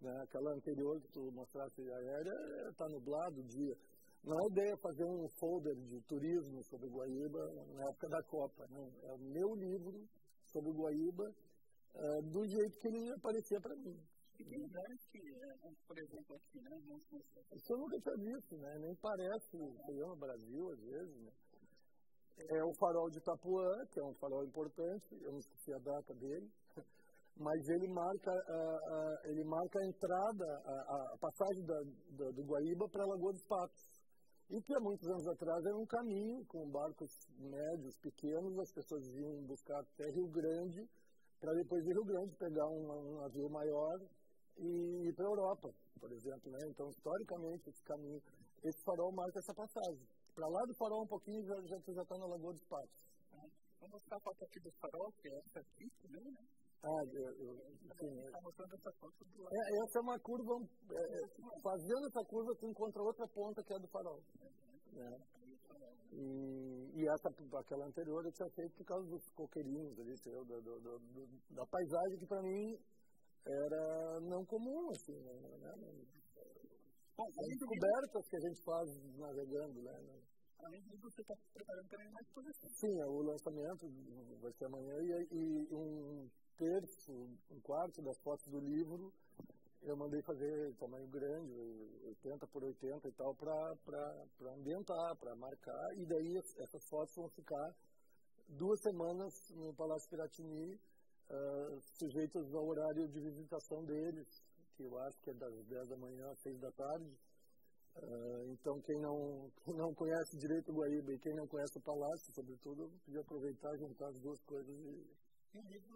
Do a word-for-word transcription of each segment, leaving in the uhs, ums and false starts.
né? Aquela anterior que tu mostraste aérea, está nublado o dia. Não é ideia fazer um folder de turismo sobre Guaíba na época da Copa, não. É o meu livro sobre Guaíba, uh, do jeito que ele aparecia para mim. E tem lugares que, por exemplo, aqui, né? Isso eu nunca tinha visto, né? Nem parece, sei lá, no Brasil, às vezes, né? É o farol de Itapuã, que é um farol importante, eu não esqueci a data dele, mas ele marca a, a, ele marca a entrada, a, a passagem da, da, do Guaíba para a Lagoa dos Patos. E que há muitos anos atrás era um caminho com barcos médios, pequenos, as pessoas iam buscar até Rio Grande, para depois de Rio Grande pegar um, um navio maior e ir para a Europa, por exemplo, né? Então, historicamente, esse caminho, esse farol marca essa passagem. Para lá do farol um pouquinho, já já já está na Lagoa dos Patos. Vamos mostrar a foto aqui do farol, que é essa aqui também, né? Ah, eu, eu, sim. Está mostrando essa foto do lado. É, essa é uma curva, é, fazendo essa curva com contra outra ponta que é do farol. Né? E, e essa, aquela anterior eu tinha feito por causa dos coqueirinhos ali, do, do, do, do, da paisagem que para mim era não comum, assim, né? Bom, as descobertas que a gente faz navegando, né? Além disso, você está preparando também mais exposição. Sim, o lançamento vai ser amanhã e, e um terço, um quarto das fotos do livro eu mandei fazer tamanho grande, oitenta por oitenta e tal, para ambientar, para marcar, e daí essas fotos vão ficar duas semanas no Palácio Piratini, uh, sujeitas ao horário de visitação deles, que eu acho que é das dez da manhã às seis da tarde. Uh, então, quem não, quem não conhece direito o Guaíba e quem não conhece o Palácio, sobretudo, eu podia aproveitar e juntar as duas coisas. E, e o livro,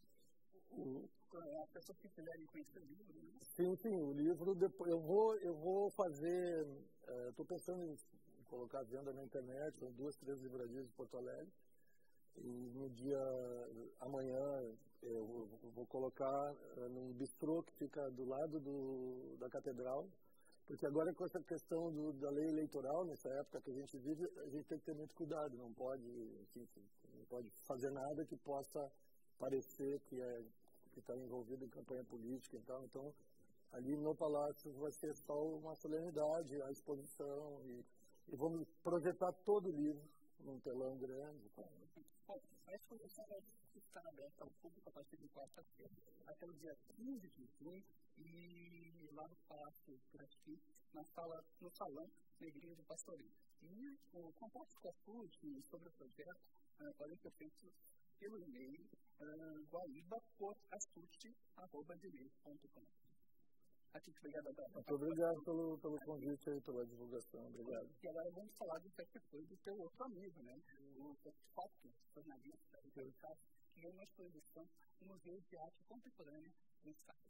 o, as pessoas que quiserem conhecer o livro, né? Sim, sim, o livro, depois, eu, vou, eu vou fazer, estou uh, pensando em colocar a venda na internet, são duas, três livrarias de Porto Alegre, e no dia, amanhã, eu vou colocar uh, num bistrô que fica do lado do, da Catedral, porque agora com essa questão do, da lei eleitoral, nessa época que a gente vive, a gente tem que ter muito cuidado, não pode, enfim, não pode fazer nada que possa parecer que é que está envolvido em campanha política e tal. Então, ali no Palácio vai ser só uma solenidade, a exposição, e, e vamos projetar todo o livro num telão grande. Tá? Bom, a exposição vai estar aberta ao público a partir de quarta-feira, até o dia quinze de junho, e lá no Palácio Piratini, na sala, no salão Negrinho do Pastorinho. E o contato com a S U D sobre o projeto uh, podem ser feitos pelo e-mail uh, guaíba por assuste arroba gmail ponto com. Obrigado, Adão. Muito obrigado pelo, pelo convite aí, pela divulgação. Obrigado. E agora vamos falar do que foi do teu outro amigo, né? O foto, jornalista, que é uma exposição no Museu de Arte Contemporânea do Estado.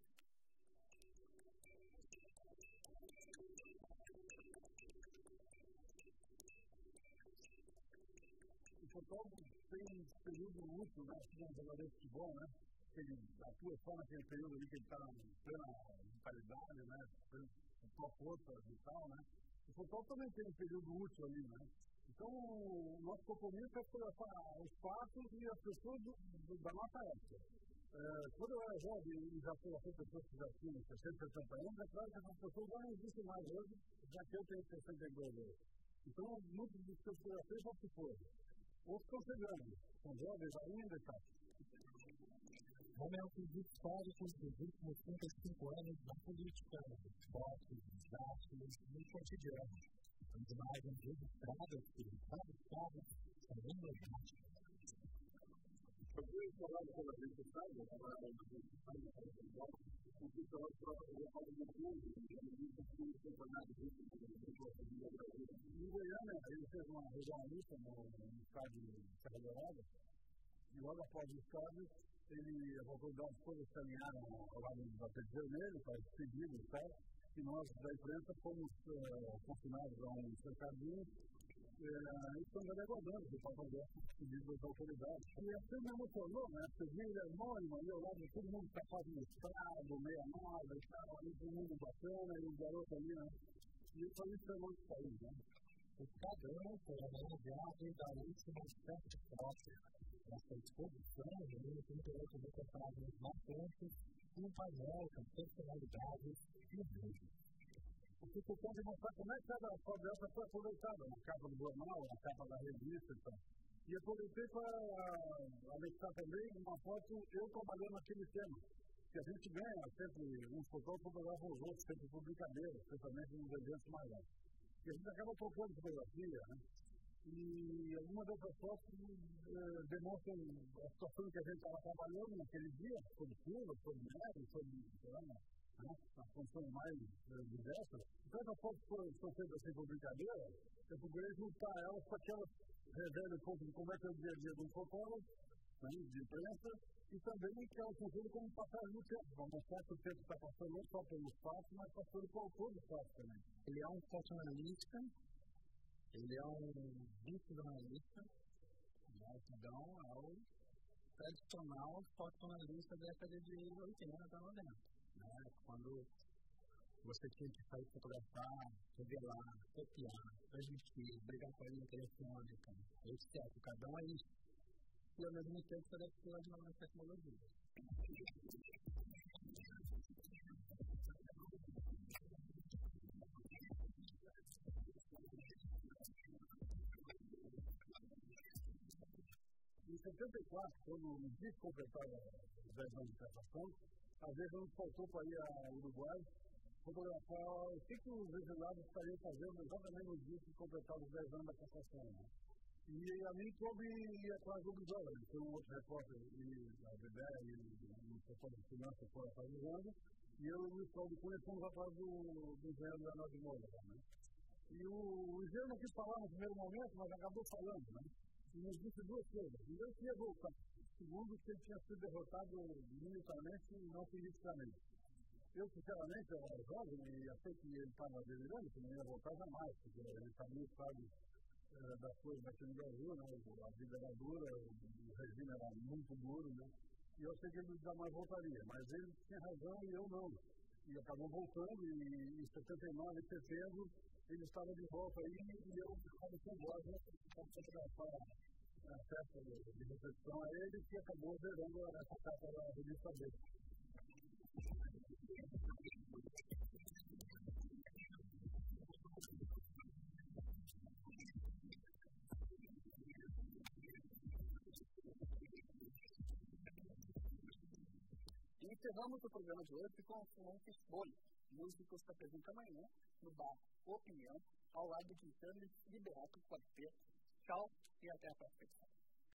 O fotógrafo tem um período útil, né? Um jogador de futebol, né? Ele atua só naquele período ali que ele está em plena vitalidade, né? Só força e tal, né? O fotógrafo também tem um período útil ali, né? Então, o nosso compromisso é fotografar os fatos e as pessoas do, do, da nossa época. É, quando eu era jovem e já fotografei pessoas que já tinham sessenta, setenta anos, é claro que essas pessoas já não existem mais hoje, já que eu tenho sessenta e dois anos. Então, muitos dos que eu fotografei já se foram. Outros estão chegando, são jovens ainda e tal. Momentos históricos dos últimos trinta e cinco anos da política, dos esportes, dos gastos e do cotidiano. As imagens registradas por cada estado são emblemáticas. Eu fui falar sobre a gente, sabe? Eu estava falando de futebol, o que estava falando do fundo, e o campeonato de Brasil. Em Goiânia, ele fez uma regionalista no estádio Serra Dourada, e logo após o estádio, ele, as autoridades todas caminharam ao lado do tapete vermelho para seguir e tal, e nós da imprensa fomos uh, confinados a um cercadinho uh, e estamos ali aguardando que o Papa Guedes pedido das autoridades. E assim me emocionou, né? Você viu ele anônimo ali ao lado de todo mundo tapado no estrado, meia nova e tal, ali todo mundo bacana, e o garoto ali, né? E isso ali foi muito país, né? O Estadão foi homenageado da última sexta-feira. Nessa exposição, reúne trinta e oito reportagens marcantes um painel com personalidades e vídeos. O que você pode mostrar como é que cada foto foi aproveitada na capa do jornal, na capa da revista e tal. E aproveitei para anexar também uma foto eu trabalhando naquele tema. Que a gente ganha sempre, uns fotógrafos fotografam os outros, sempre por brincadeira, especialmente nos eventos maiores. E a gente acaba trocando fotografia, né? E algumas dessas fotos eh, demonstram a situação que a gente estava trabalhando naquele dia, sobre chuva, sobre neve, sobre, sei lá, né? As funções mais eh, diversas. Então, essas fotos foram feitas assim por brincadeira, eu procurei juntar elas para que elas revelem um pouco de como é que é o dia a dia do fotógrafo, né, de imprensa, e também que elas funcionam como passagem do tempo, para mostrar que o tempo está passando não só pelo espaço, mas passando por todo o espaço também. Ele é um fotojornalista, ele é um vice-jornalista, né, então é o tradicional fotojornalista da década de oitenta, noventa. Né, quando você tinha que sair fotografar, revelar, copiar, transmitir, brigar com a linha telefônica, etcétera. Cada um é isso. E ao mesmo tempo você deve ter de novas tecnologias. Em setenta e quatro, quando o disco completava dez anos de cassação, às vezes nos faltou para ir ao Uruguai fotografar o que, que os exilados estariam fazendo exatamente no dia que completava os dez anos da cassação. Né? E a mim coube ir atrás do Brizola, foi um outro repórter da B B e um repórter de finança fora fazendo, e eu e o Luiz Paulo Cunha fomos atrás do, do engenheiro Leonardo de Moura. Né? E o, o engenheiro não quis falar no primeiro momento, mas acabou falando, né? E nos disse duas coisas. Primeiro, que ia voltar. Segundo, que ele tinha sido derrotado militarmente e não politicamente. Eu, sinceramente, eu era jovem e achei que ele estava delirando, que não ia voltar jamais, porque ele sabia, sabe, das coisas aqui no Brasil, né? A vida era dura, o regime era muito duro, né? E eu achei que ele jamais voltaria, mas ele tinha razão e eu não. E acabou voltando, e em setenta e nove, em setembro, ele estava de volta aí e eu estava com voz para fotografar a festa de recepção a ele, que acabou gerando essa capa da revista B. Encerramos o programa de hoje com o Flores Bolho, músicos que apresentam amanhã no bar Opinião, ao lado de Sandro Liberato Quarteto. Tchau e até a próxima.